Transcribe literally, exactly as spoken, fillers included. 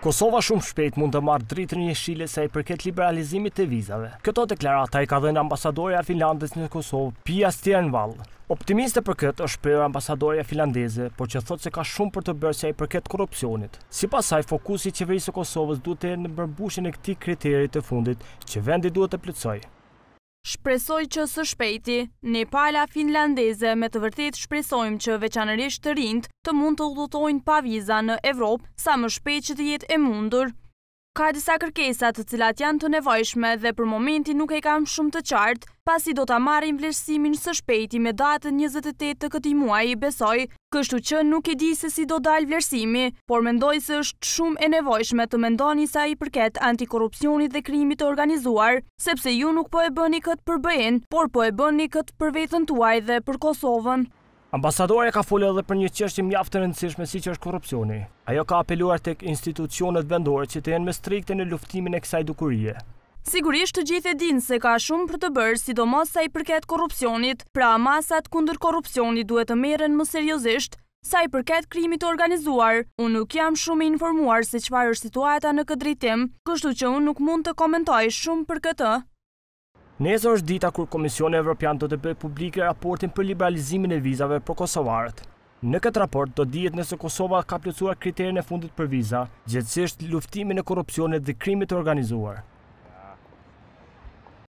Kosova shumë shpejt mund të marrë dritën e jeshile sa i përket liberalizimit të vizave. Këto deklarata i ka dhënë ambasadorja e Finlandës në Kosovë, Pia Stjernvall. Optimiste për këtë është shprehur ambasadorja finlandeze, por që thotë se ka shumë për të bërë sa i përket korrupsionit. Sipas saj, fokusi i qeverisë së Kosovës duhet të jetë në përmbushjen e këtij kriteri të fundit që vendi duhet të plotësojë. Shpresoj që së shpejti, ne pala finlandeze me të vërtet shpresojmë që veçanërisht të rinjt të mund të udhëtojnë pa viza në Evropë sa më shpejt që të jetë e mundur. Ka disa kërkesa të cilat janë të nevojshme dhe për momentin nuk e kam shumë të qartë, pasi do ta marrim vlerësimin së shpejti me datën njëzet e tetë të këtij muaji, besoj, kështu që nuk e di se si do dalë vlerësimi, por mendoj se është shumë e nevojshme të mendoni sa i përket antikorrupsionit dhe krimit të organizuar, sepse ju nuk po e bëni këtë për B E-n, por po e bëni këtë për veten tuaj dhe për Kosovën. Ambasadorja ka folur edhe për një çështje mjaft të rëndësishme siç është korrupsioni. Ajo ka apeluar tek institucionet vendore që të jenë më strikte në luftimin e kësaj dukurie. Sigurisht të gjithë e dinë se ka shumë për të bërë, sidomos sa i përket korrupsionit, pra masat kundër korrupsionit duhet të merren më seriozisht. Sa i përket krimit të organizuar, unë nuk jam shumë i informuar se çfarë është situata në këtë drejtim, kështu që unë nuk mund të komentoj shumë për këtë. Nesër është dita kur Komisioni Evropian do të bëjë publik raportin për liberalizimin e vizave për kosovarët. Në këtë raport do dihet nëse Kosova ka plotësuar kriterin e fundit për viza, gjithsesi luftimin e korrupsionit dhe krimit të organizuar.